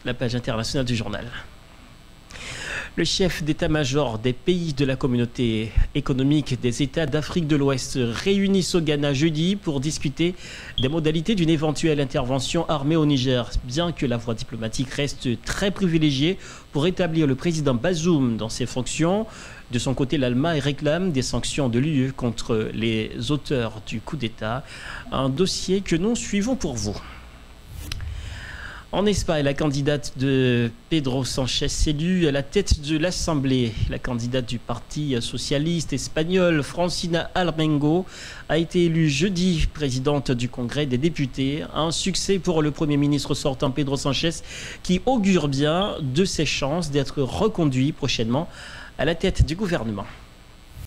la page internationale du journal. Le chef d'état-major des pays de la communauté économique des États d'Afrique de l'Ouest réunissent au Ghana jeudi pour discuter des modalités d'une éventuelle intervention armée au Niger. Bien que la voie diplomatique reste très privilégiée pour établir le président Bazoum dans ses fonctions, de son côté, l'Allemagne réclame des sanctions de l'UE contre les auteurs du coup d'État. Un dossier que nous suivons pour vous. En Espagne, la candidate de Pedro Sánchez élue à la tête de l'Assemblée, la candidate du Parti socialiste espagnol, Francina Armengo, a été élue jeudi présidente du Congrès des députés. Un succès pour le Premier ministre sortant Pedro Sánchez qui augure bien de ses chances d'être reconduit prochainement à la tête du gouvernement.